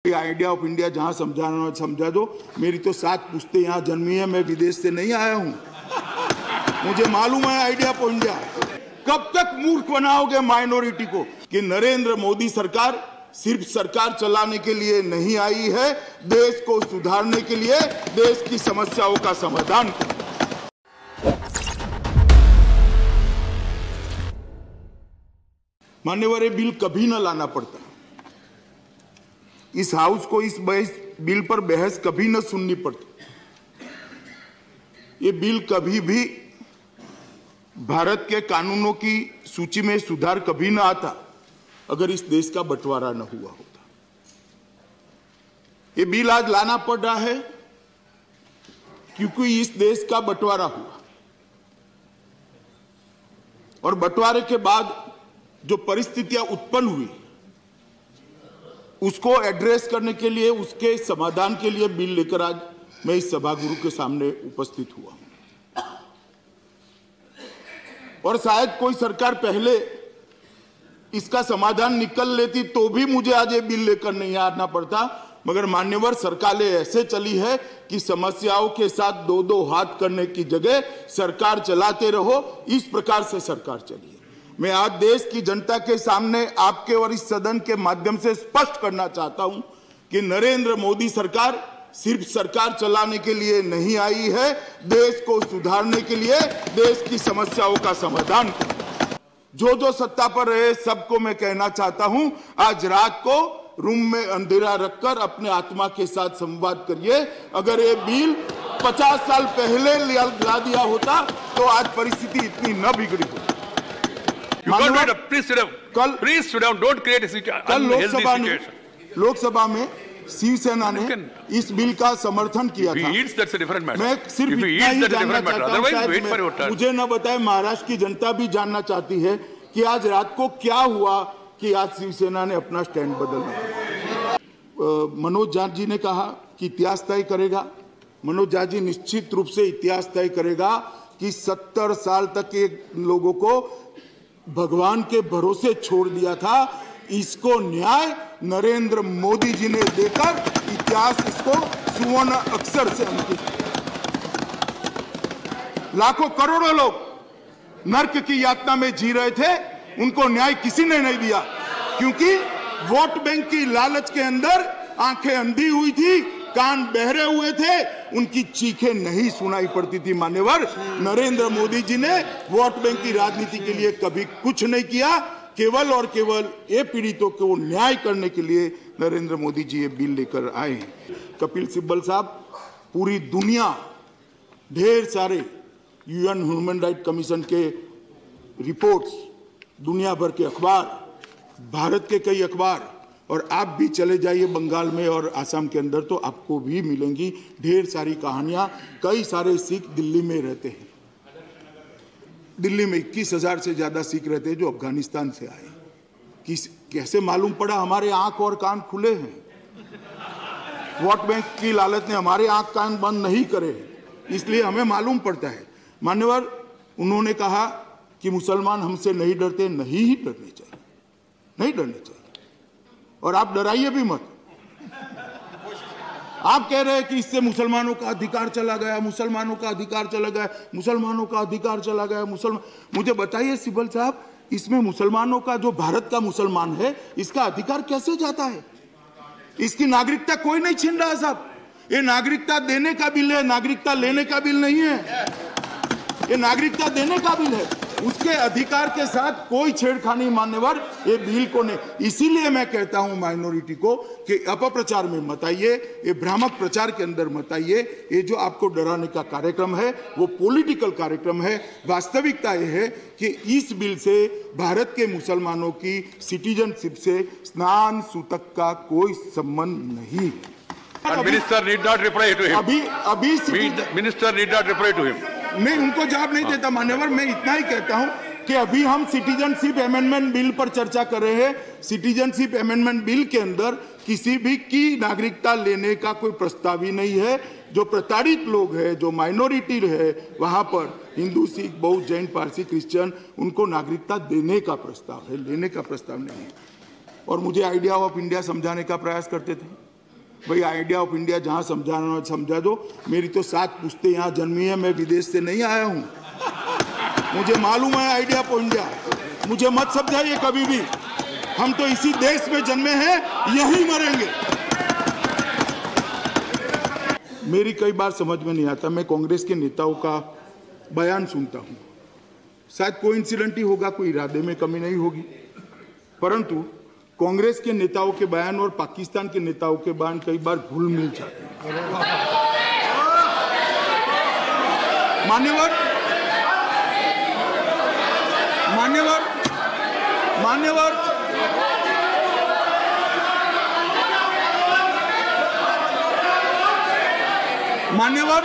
Idea of India जहां समझाना समझा दो। मेरी तो 7 पुश्तें यहाँ जन्मी है, मैं विदेश से नहीं आया हूँ, मुझे मालूम है आइडिया ऑफ इंडिया। कब तक मूर्ख बनाओगे माइनॉरिटी को कि नरेंद्र मोदी सरकार सिर्फ सरकार चलाने के लिए नहीं आई है, देश को सुधारने के लिए, देश की समस्याओं का समाधान। मान्यवर, ये बिल कभी न लाना पड़ता, इस हाउस को इस बिल पर बहस कभी न सुननी पड़ती। ये बिल कभी भी भारत के कानूनों की सूची में सुधार कभी न आता अगर इस देश का बंटवारा न हुआ होता। ये बिल आज लाना पड़ रहा है क्योंकि इस देश का बंटवारा हुआ और बंटवारे के बाद जो परिस्थितियां उत्पन्न हुई उसको एड्रेस करने के लिए, उसके समाधान के लिए बिल लेकर आज मैं इस सभागृह के सामने उपस्थित हुआ हूं। और शायद कोई सरकार पहले इसका समाधान निकल लेती तो भी मुझे आज ये बिल लेकर नहीं आना पड़ता, मगर मान्यवर सरकारें ऐसे चली है कि समस्याओं के साथ 2-2 हाथ करने की जगह सरकार चलाते रहो, इस प्रकार से सरकार चली है। मैं आज देश की जनता के सामने आपके और इस सदन के माध्यम से स्पष्ट करना चाहता हूं कि नरेंद्र मोदी सरकार सिर्फ सरकार चलाने के लिए नहीं आई है, देश को सुधारने के लिए, देश की समस्याओं का समाधान। जो सत्ता पर रहे सबको मैं कहना चाहता हूं, आज रात को रूम में अंधेरा रखकर अपने आत्मा के साथ संवाद करिए। अगर ये बिल 50 साल पहले ला दिया होता तो आज परिस्थिति इतनी न बिगड़ी होती। कल लोकसभा में शिवसेना ने इस बिल का समर्थन किया था। मैं सिर्फ इतना ही जानना चाहता हूं, मुझे न बताए, महाराष्ट्र की जनता भी जानना चाहती है कि आज रात को क्या हुआ कि आज शिवसेना ने अपना स्टैंड बदला। मनोज झा जी ने कहा कि इतिहास तय करेगा। मनोज झा जी निश्चित रूप से इतिहास तय करेगा कि 70 साल तक के लोगों को भगवान के भरोसे छोड़ दिया था, इसको न्याय नरेंद्र मोदी जी ने देकर इतिहास इसको सुवर्ण अक्षर से अंकित। लाखों करोड़ों लोग नर्क की यातना में जी रहे थे, उनको न्याय किसी ने नहीं दिया क्योंकि वोट बैंक की लालच के अंदर आंखें अंधी हुई थी, कान बहरे हुए थे, उनकी चीखें नहीं सुनाई पड़ती थी। मान्यवर, नरेंद्र मोदी जी ने वोट बैंक की राजनीति के लिए कभी कुछ नहीं किया, केवल और केवल ये पीड़ितों को न्याय करने के लिए नरेंद्र मोदी जी ये बिल लेकर आए हैं। कपिल सिब्बल साहब, पूरी दुनिया, ढेर सारे UN ह्यूमन राइट कमीशन के रिपोर्ट्स, दुनिया भर के अखबार, भारत के कई अखबार, और आप भी चले जाइए बंगाल में और आसाम के अंदर तो आपको भी मिलेंगी ढेर सारी कहानियां। कई सारे सिख दिल्ली में रहते हैं, दिल्ली में 21,000 से ज्यादा सिख रहते हैं जो अफगानिस्तान से आए। कैसे मालूम पड़ा? हमारे आंख और कान खुले हैं, वोट बैंक की लालच ने हमारे आंख कान बंद नहीं करे, इसलिए हमें मालूम पड़ता है। मान्यवर, उन्होंने कहा कि मुसलमान हमसे नहीं डरते, नहीं ही डरने चाहिए, नहीं डरने चाहिए, और आप डराइए भी मत। आप कह रहे हैं कि इससे मुसलमानों का अधिकार चला गया, मुसलमानों का अधिकार चला गया, मुसलमानों का अधिकार चला गया, मुझे बताइए सिब्बल साहब, इसमें मुसलमानों का, जो भारत का मुसलमान है, इसका अधिकार कैसे जाता है? इसकी नागरिकता कोई नहीं छीन रहा साहब। ये नागरिकता देने का बिल है, नागरिकता लेने का बिल नहीं है। ये नागरिकता देने का बिल है, उसके अधिकार के साथ कोई छेड़खानी मान्यवर ये बिल को नहीं। इसीलिए मैं कहता हूं माइनॉरिटी को कि अपप्रचार में मत आइए, ये भ्रामक प्रचार के अंदर मत आइए। ये जो आपको डराने का कार्यक्रम है वो पॉलिटिकल कार्यक्रम है। वास्तविकता ये है कि इस बिल से भारत के मुसलमानों की सिटीजनशिप से स्नान सूतक का कोई संबंध नहीं है। Minister need not reply to him. अभी minister need not reply to him. मैं उनको जवाब नहीं देता मान्यवर। मैं इतना ही कहता हूं कि अभी हम सिटीजनशिप अमेंडमेंट बिल पर चर्चा कर रहे हैं। सिटीजनशिप अमेंडमेंट बिल के अंदर किसी भी की नागरिकता लेने का कोई प्रस्ताव ही नहीं है। जो प्रताड़ित लोग हैं, जो माइनॉरिटी है, वहां पर हिंदू, सिख, बौद्ध, जैन, पारसी, क्रिश्चियन, उनको नागरिकता देने का प्रस्ताव है, लेने का प्रस्ताव नहीं है। और मुझे आइडिया ऑफ इंडिया समझाने का प्रयास करते थे, भाई आइडिया ऑफ इंडिया जहां समझाना हो समझा दो। मेरी तो 7 पुश्तें यहाँ जन्मी है, मैं विदेश से नहीं आया हूँ, मुझे मालूम है आइडिया ऑफ इंडिया। मुझे मत समझाइए कभी भी, हम तो इसी देश में जन्मे हैं, यहीं मरेंगे। मेरी कई बार समझ में नहीं आता, मैं कांग्रेस के नेताओं का बयान सुनता हूँ, शायद कोइंसिडेंट ही होगा, कोई इरादे में कमी नहीं होगी, परंतु कांग्रेस के नेताओं के बयान और पाकिस्तान के नेताओं के बयान कई बार घुल मिल जाते हैं। मान्यवर मान्यवर मान्यवर मान्यवर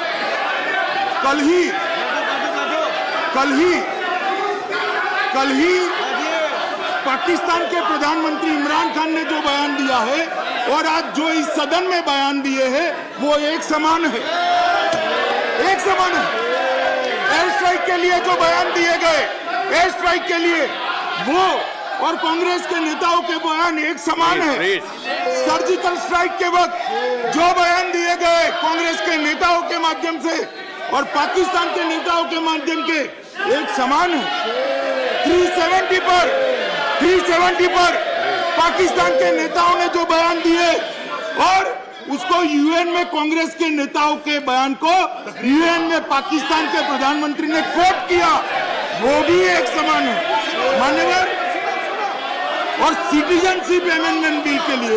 कल ही पाकिस्तान के प्रधानमंत्री इमरान खान ने जो बयान दिया है और आज जो इस सदन में बयान दिए हैं वो एक समान है, एक समान है। एयर स्ट्राइक के लिए जो बयान दिए गए, एयर स्ट्राइक के लिए वो और कांग्रेस के नेताओं के बयान एक समान है। सर्जिकल स्ट्राइक के वक्त जो बयान दिए गए कांग्रेस के नेताओं के माध्यम से और पाकिस्तान के नेताओं के माध्यम के एक समान है। 370 पर पाकिस्तान के नेताओं ने जो बयान दिए और उसको यूएन में कांग्रेस के नेताओं के बयान को यूएन में पाकिस्तान के प्रधानमंत्री ने कोट किया, वो भी एक समान है मान्यवर। और सिटीजनशिप अमेंडमेंट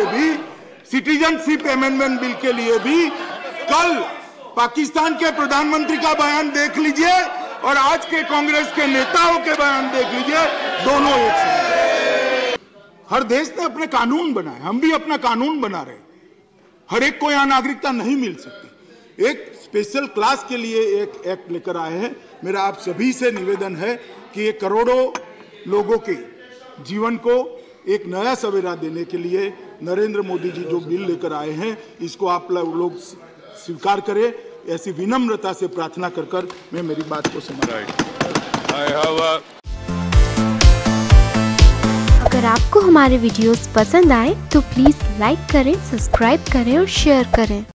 बिल के लिए भी कल पाकिस्तान के प्रधानमंत्री का बयान देख लीजिए और आज के कांग्रेस के नेताओं के बयान देख लीजिए, दोनों एक समान। हर देश ने अपने कानून बनाए, हम भी अपना कानून बना रहे हैं। हर एक को यहां नागरिकता नहीं मिल सकती, एक स्पेशल क्लास के लिए एक एक्ट लेकर आए हैं। मेरा आप सभी से निवेदन है कि ये करोड़ों लोगों के जीवन को एक नया सवेरा देने के लिए नरेंद्र मोदी जी जो बिल लेकर आए हैं, इसको आप लोग स्वीकार करें, ऐसी विनम्रता से प्रार्थना कर मैं मेरी बात को समाप्त। अगर आपको हमारे वीडियोस पसंद आए तो प्लीज लाइक करें, सब्सक्राइब करें और शेयर करें।